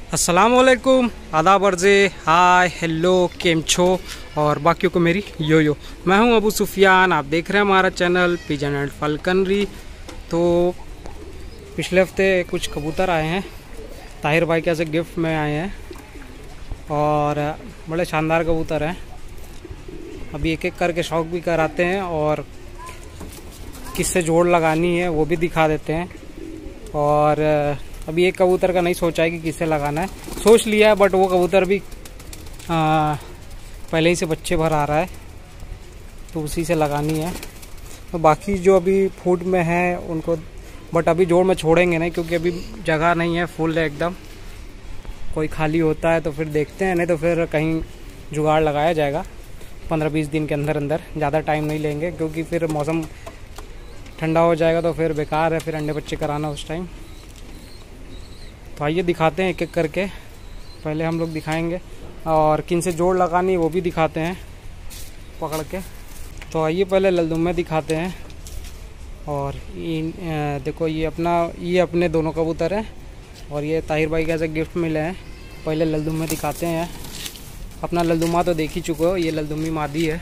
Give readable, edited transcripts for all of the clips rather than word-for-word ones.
अस्सलाम वालेकुम, आदाब अर्ज़े, हाय हेलो, केम छो और बाकियों को मेरी यो। मैं हूं अबू सुफियान, आप देख रहे हैं हमारा चैनल पिजन एंड फल्कनरी। तो पिछले हफ्ते कुछ कबूतर आए हैं, ताहिर भाई के ऐसे गिफ्ट में आए हैं और बड़े शानदार कबूतर हैं। अभी एक एक करके शौक भी कराते हैं और किससे जोड़ लगानी है वो भी दिखा देते हैं। और अभी एक कबूतर का नहीं सोचा है कि किससे लगाना है, सोच लिया है बट वो कबूतर भी पहले ही से बच्चे भर आ रहा है तो उसी से लगानी है। तो बाकी जो अभी फूड में है उनको बट अभी जोड़ में छोड़ेंगे नहीं क्योंकि अभी जगह नहीं है, फुल है एकदम। कोई खाली होता है तो फिर देखते हैं, नहीं तो फिर कहीं जुगाड़ लगाया जाएगा 15-20 दिन के अंदर अंदर। ज़्यादा टाइम नहीं लेंगे क्योंकि फिर मौसम ठंडा हो जाएगा तो फिर बेकार है फिर अंडे बच्चे कराना उस टाइम। तो आइए दिखाते हैं एक एक करके, पहले हम लोग दिखाएंगे और किन से जोड़ लगानी वो भी दिखाते हैं पकड़ के। तो आइए पहले ललदुम्मे दिखाते हैं। और देखो ये अपने दोनों कबूतर हैं और ये ताहिर भाई के ऐसे गिफ्ट मिले हैं। पहले ललदुम्मे दिखाते हैं। अपना ललदुम्मा तो देख ही चुके हो, ये ललदुम्मी मादी है।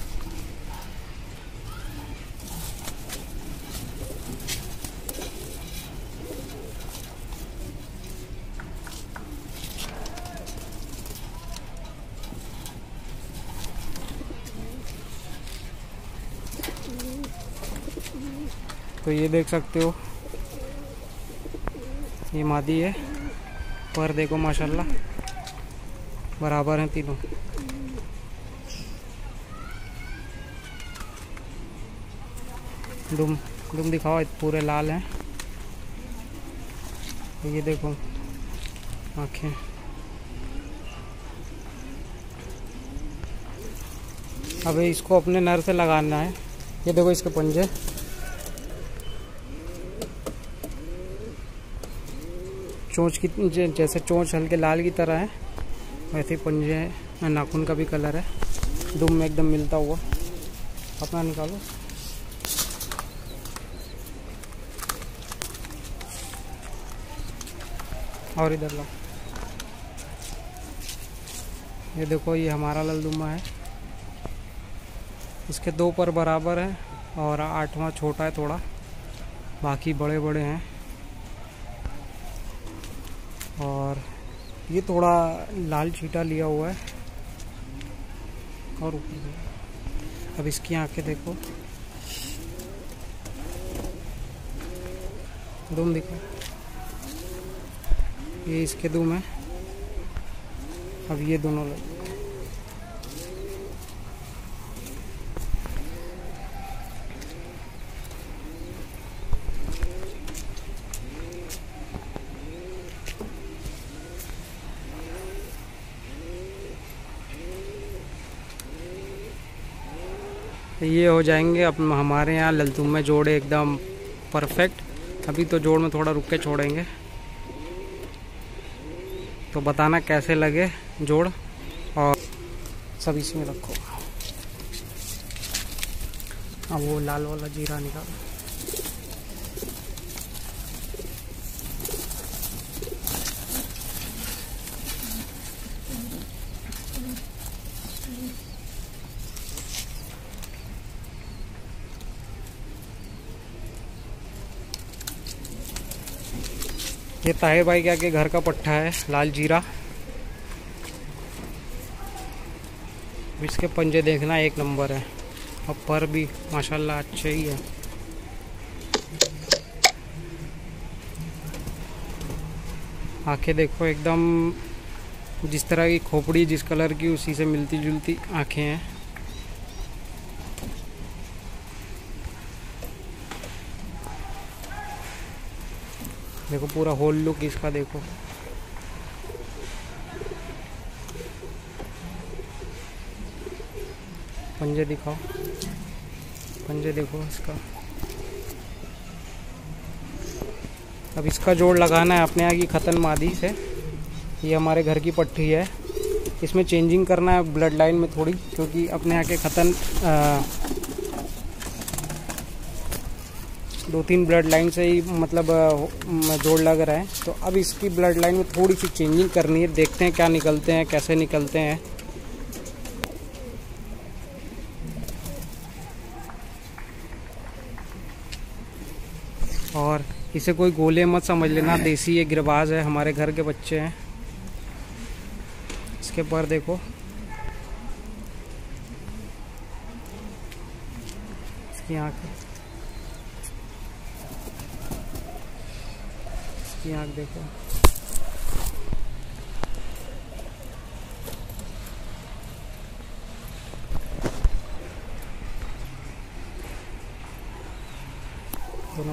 तो ये देख सकते हो ये मादी है, पर देखो माशाल्लाह बराबर हैं तीनों। दुम दिखाओ, पूरे लाल हैं। ये देखो आँखें। अब इसको अपने नर से लगाना है। ये देखो इसके पंजे, चोंच की जैसे चोंच हल्के लाल की तरह है वैसे ही पंजे हैं। नाखून का भी कलर है, दुम में एकदम मिलता हुआ। अपना निकालो। और इधर लो। ये देखो ये हमारा ललदुम्मा है, इसके 2 पर बराबर है और 8वां छोटा है थोड़ा, बाकी बड़े बड़े हैं। और ये थोड़ा लाल छीटा लिया हुआ है और ऊपर। अब इसकी आंखें देखो, दुम दिखो, ये इसके दुम है। अब ये दोनों लोग ये हो जाएंगे। अब हमारे यहाँ ललदुम्मे जोड़े एकदम परफेक्ट। अभी तो जोड़ में थोड़ा रुक के छोड़ेंगे, तो बताना कैसे लगे जोड़। और सब इसमें रखो। अब वो लाल वाला जीरा निकालो। ये ताहिर भाई के आगे घर का पट्टा है, लाल जीरा। इसके पंजे देखना एक नंबर है और पर भी माशाल्लाह अच्छे ही है। आंखें देखो एकदम जिस तरह की खोपड़ी जिस कलर की उसी से मिलती जुलती आंखें हैं। देखो पूरा होल लुक इसका देखो। पंजे दिखाओ, पंजे देखो इसका। अब इसका जोड़ लगाना है अपने यहाँ की खतन मादी से। ये हमारे घर की पट्टी है, इसमें चेंजिंग करना है ब्लड लाइन में थोड़ी, क्योंकि अपने यहाँ के खतन 2-3 ब्लड लाइन से ही मतलब जोड़ लग रहा है। तो अब इसकी ब्लड लाइन में थोड़ी सी चेंजिंग करनी है, देखते हैं क्या निकलते हैं, कैसे निकलते हैं। और इसे कोई गोले मत समझ लेना, देसी ये गिरबाज है, हमारे घर के बच्चे हैं। इसके पर देखो, इसकी आँख, इसकी आँख देखो। दोनों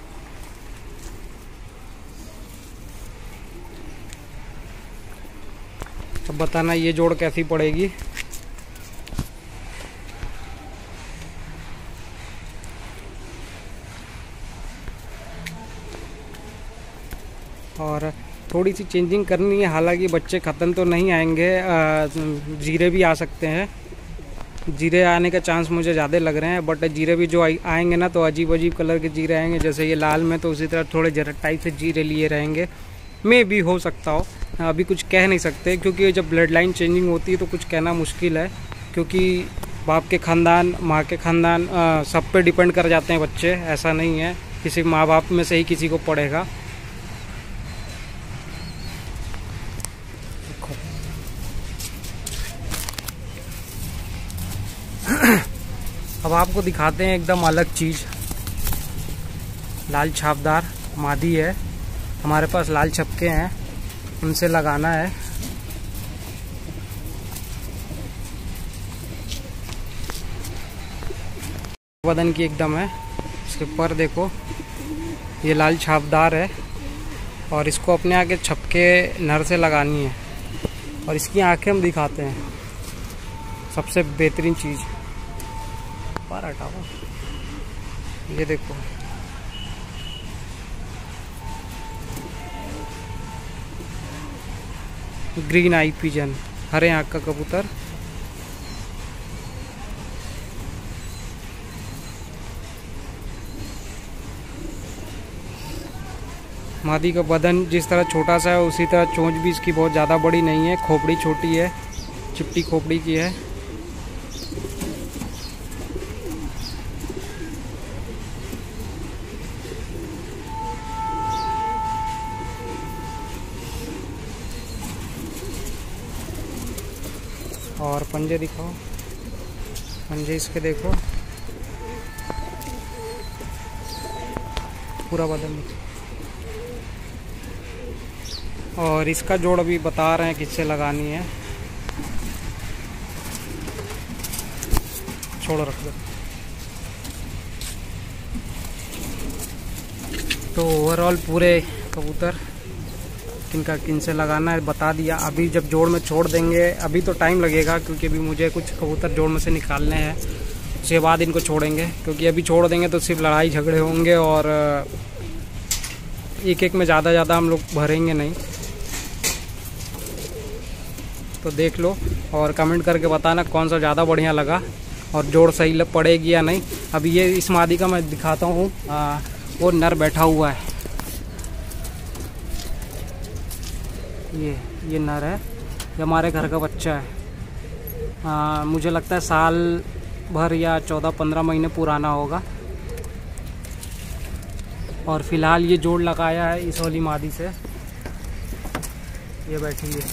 अब बताना ये जोड़ कैसी पड़ेगी। और थोड़ी सी चेंजिंग करनी है, हालांकि बच्चे ख़त्म तो नहीं आएंगे, जीरे भी आ सकते हैं। जीरे आने का चांस मुझे ज़्यादा लग रहे हैं, बट जीरे भी जो आएंगे ना तो अजीब अजीब कलर के जीरे आएंगे। जैसे ये लाल में, तो उसी तरह थोड़े जरा टाइप से जीरे लिए रहेंगे। मे भी हो सकता हो, अभी कुछ कह नहीं सकते, क्योंकि जब ब्लड लाइन चेंजिंग होती है तो कुछ कहना मुश्किल है। क्योंकि बाप के ख़ानदान, माँ के ख़ानदान, सब पे डिपेंड कर जाते हैं बच्चे। ऐसा नहीं है किसी माँ बाप में से ही किसी को पड़ेगा। अब आपको दिखाते हैं एकदम अलग चीज़। लाल छापदार मादी है, हमारे पास लाल छपके हैं, उनसे लगाना है। बदन की एकदम है, इसके पर देखो, ये लाल छापदार है। और इसको अपने आगे छपके नर से लगानी है। और इसकी आंखें हम दिखाते हैं, सबसे बेहतरीन चीज़। पर हटाओ, ये देखो, ग्रीन आई पिजन, हरे आँख का कबूतर। मादी का बदन जिस तरह छोटा सा है, उसी तरह चोंच भी इसकी बहुत ज़्यादा बड़ी नहीं है। खोपड़ी छोटी है, चिपटी खोपड़ी की है। और पंजे दिखाओ, पंजे इसके देखो, पूरा बदन। और इसका जोड़ अभी बता रहे हैं किससे लगानी है। छोड़ रख दो। तो ओवरऑल पूरे कबूतर किनका किन से लगाना है बता दिया। अभी जब जोड़ में छोड़ देंगे, अभी तो टाइम लगेगा, क्योंकि अभी मुझे कुछ कबूतर जोड़ में से निकालने हैं, उसके बाद इनको छोड़ेंगे। क्योंकि अभी छोड़ देंगे तो सिर्फ लड़ाई झगड़े होंगे, और एक एक में ज़्यादा हम लोग भरेंगे नहीं। तो देख लो और कमेंट करके बताना कौन सा ज़्यादा बढ़िया लगा और जोड़ सही पड़ेगी या नहीं। अभी ये इस मादी का मैं दिखाता हूँ, वो नर बैठा हुआ है। ये नर है, ये हमारे घर का बच्चा है। मुझे लगता है साल भर या 14-15 महीने पुराना होगा। और फिलहाल ये जोड़ लगाया है इस वाली मादी से, ये बैठी है।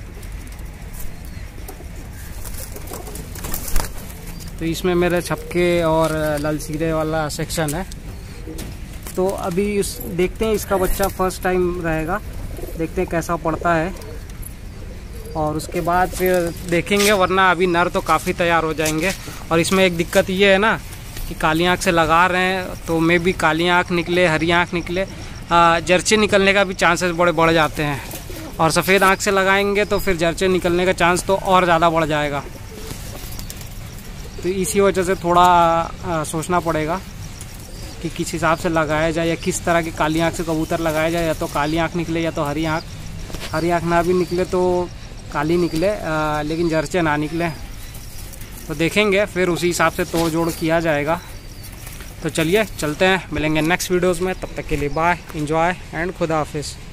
तो इसमें मेरे छपके और ललसीरे वाला सेक्शन है। तो अभी देखते हैं, इसका बच्चा फर्स्ट टाइम रहेगा, देखते हैं कैसा पड़ता है, और उसके बाद फिर देखेंगे। वरना अभी नर तो काफ़ी तैयार हो जाएंगे। और इसमें एक दिक्कत ये है ना कि काली आँख से लगा रहे हैं, तो मे भी काली आँख निकले, हरी आँख निकले, जर्चे निकलने का भी चांसेस बड़े बढ़ जाते हैं। और सफ़ेद आँख से लगाएंगे तो फिर जर्चे निकलने का चांस तो और ज़्यादा बढ़ जाएगा। तो इसी वजह से थोड़ा सोचना पड़ेगा कि किस हिसाब से लगाया जाए, या किस तरह की काली आँख से कबूतर लगाया जाए। या तो काली आँख निकले या तो हरी आँख। हरी आँख ना भी निकले तो काली निकले, लेकिन जर्चे ना निकले। तो देखेंगे, फिर उसी हिसाब से तोड़ जोड़ किया जाएगा। तो चलिए चलते हैं, मिलेंगे नेक्स्ट वीडियोज़ में। तब तक के लिए बाय, एंजॉय एंड खुदा हाफिज़।